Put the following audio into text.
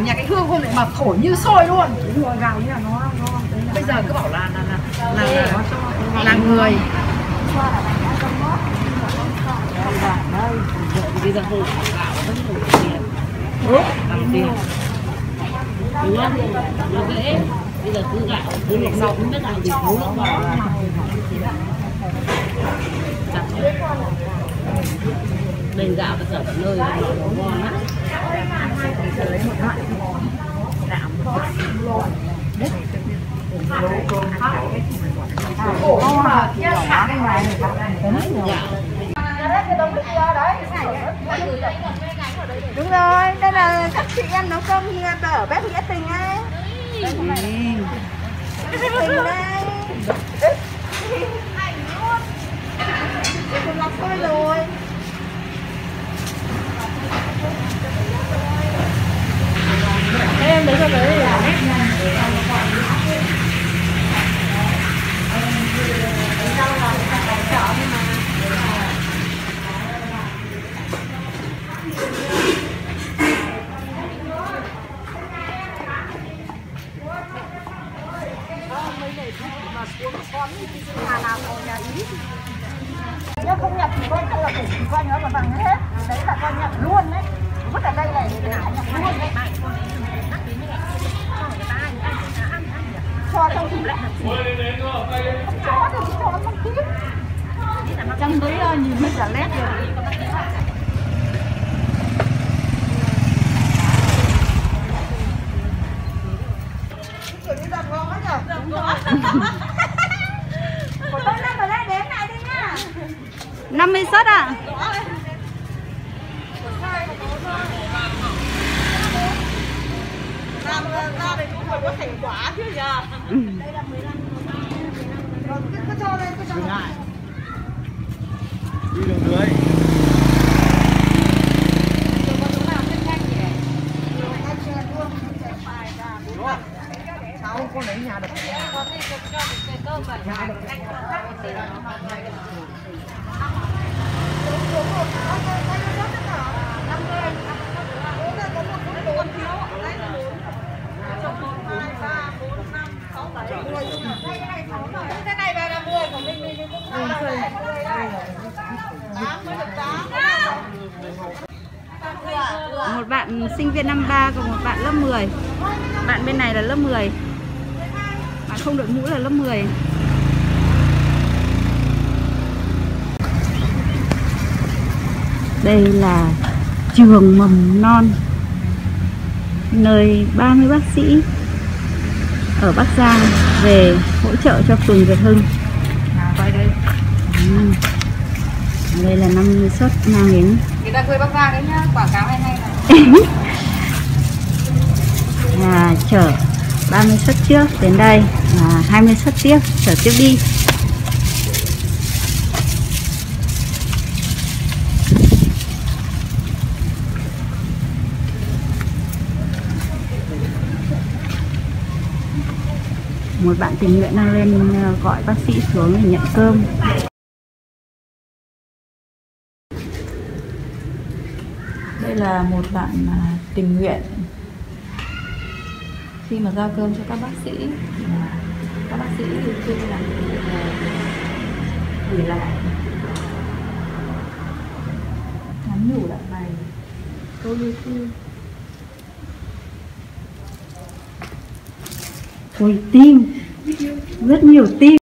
của nhà cái Hương hôm nay mà thổi như sôi luôn. Đúng rồi, gạo như là nó Bây giờ cứ bảo là người. Bây giờ hồi gạo vẫn không tiền. Bằng tiền. Đúng không? Nó dễ. Bây giờ cứ gạo, cứ luộc xong không biết gạo gì cứ luộc vào. Lên gạo bây giờ nơi nó ngon lắm. Đúng rồi, đây là các chị em nấu cơm ở bếp Nghĩa Tình ấy. Tình đây. Tôi làm sôi rồi. Em đấy cho đấy. Nếu không nhập thì coi là phải coi nó là bằng hết. Đấy là coi nhập luôn đấy. Vứt ở đây này để nhập luôn đấy. Cho trong thùng lại. Không cho thì chỉ cho nó kíp. Trong đấy nhìn hết cả lét rồi. Kiểu như đặt ngon quá nhở? Đúng rồi. Của tôi lên vào đây đếm lại đi nhá. 50 suất ạ. Làm ra thì cũng phải có thành quả chứ nhờ. Đây là 15. Rồi cứ cho đây, cứ cho đây. Đi đường dưới. Cháu con lấy nhà được. Cái này về là 10 của mình cũng Một bạn sinh viên năm 3 còn một bạn lớp 10. Bạn bên này là lớp 10. Bạn không đội mũ là lớp 10. Đây là trường mầm non, nơi 30 bác sĩ ở Bắc Giang về hỗ trợ cho phường Việt Hưng. Đây là 50 suất mang đến. Người ta quê Bắc Giang đấy nhá, quảng cáo hay này. Chở 30 suất trước đến đây và 20 suất tiếp chở tiếp đi. Một bạn tình nguyện đang lên gọi bác sĩ xuống để nhận cơm. Đây là một bạn tình nguyện khi mà giao cơm cho các bác sĩ khi làm gửi lại nhắn nhủ lại bài câu yêu thương. Ôi tim, rất nhiều tim.